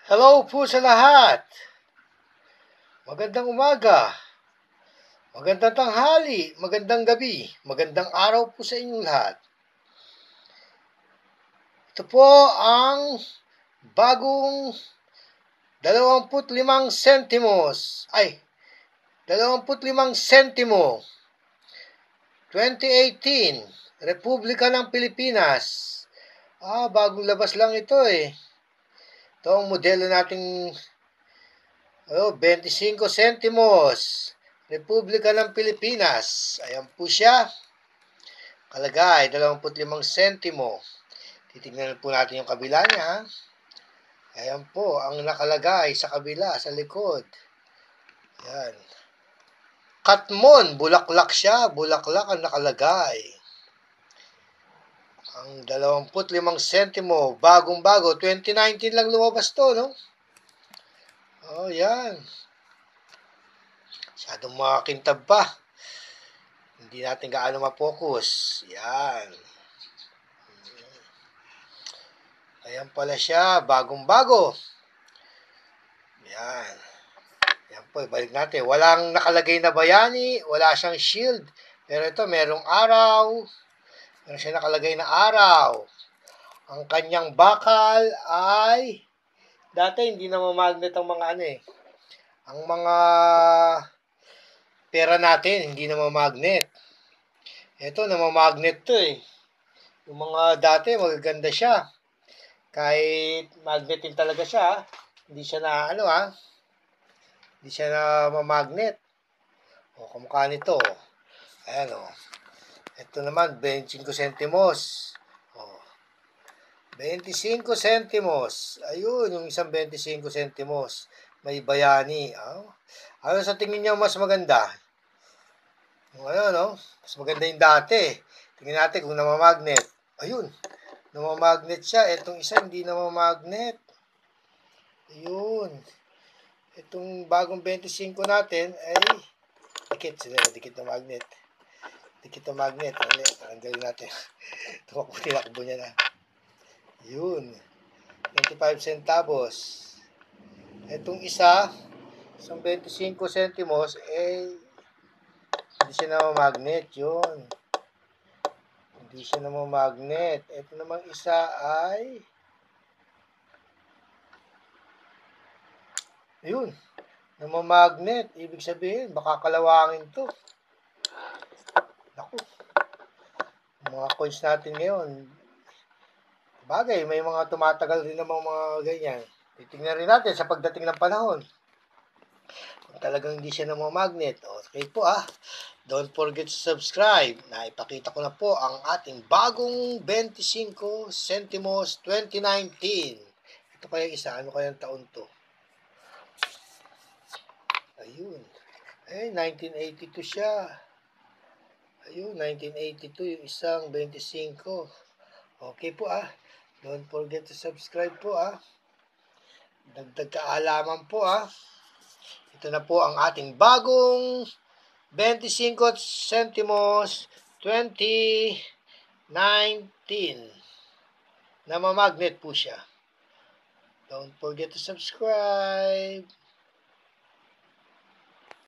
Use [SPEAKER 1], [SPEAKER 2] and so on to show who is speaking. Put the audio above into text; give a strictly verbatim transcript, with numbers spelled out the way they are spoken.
[SPEAKER 1] Hello po sa lahat. Magandang umaga, magandang tanghali, magandang gabi, magandang araw po sa inyong lahat. Ito po ang bagong dalawamput limang sentimos. Ay, dalawamput limang sentimo. twenty eighteen, Republika ng Pilipinas. Ah, bagong labas lang ito eh. Ito ang modelo nating oh, twenty-five sentimos. Republika ng Pilipinas. Ayan po siya. Kalagay, dalawamput limang sentimo. Titignan po natin yung kabila niya. Ayan po, ang nakalagay sa kabila, sa likod. Ayan. Katmon, bulaklak siya. Bulaklak ang nakalagay. Ang dalawamput limang sentimo, bagong-bago. twenty nineteen lang lumabas to, no? Oh, yan. Masyadong makakintab pa. Hindi natin gaano ma-focus. Yan. Ayan pala siya, bagong-bago. Yan. Yan po, balik natin. Walang nakalagay na bayani, wala siyang shield. Pero ito, merong araw. Meron siya nakalagay na araw. Ang kanyang bakal ay, dati hindi na mamagnet ang mga ano eh. Ang mga pera natin, hindi na mamagnet. Ito, namamagnet to eh. Yung mga dati, magaganda siya. Kahit magnetin talaga siya, hindi siya na, ano ah, hindi siya na mamagnet. O, kamukha nito. Ayan o. Ito naman, twenty-five sentimos. O, twenty-five sentimos. Ayun, yung isang twenty-five sentimos. May bayani. O, ano sa tingin niyo mas maganda? Yung ano, no? Mas maganda yung dati. Tingnan natin kung namamagnet. Ayun. Namamagnet siya. Itong isa hindi namamagnet. Ayun. Itong bagong twenty-five natin ay dikit. Sila, dikit na magnet. Dikit na magnet. Tanggalin natin. Tumakbo, tinakbo niya na. Ayun. twenty-five centavos. Itong isa, isang twenty-five sentimos, eh, hindi siya namamagnet. Yun. Hindi siya namamagnet. Ito namang isa ay ayun. Namamagnet. Ibig sabihin, baka kalawangin to. Naku. Mga coins natin ngayon. Bagay, may mga tumatagal rin namang mga ganyan. Titingnan rin natin sa pagdating ng panahon. Kung talagang hindi siya namamagnet. Okay po ah. Don't forget to subscribe. Naipakita ko na po ang ating bagong twenty-five sentimos twenty nineteen. Ito kaya isa. Ano kayang taon to? Ayun. Eh, nineteen eighty-two siya. Ayun, nineteen eighty-two yung isang twenty-five. Okay po ah. Don't forget to subscribe po ah. Dagdag kaalaman po ah. Ito na po ang ating bagong twenty-five sentimos twenty nineteen. Namamagnet po siya. Don't forget to subscribe.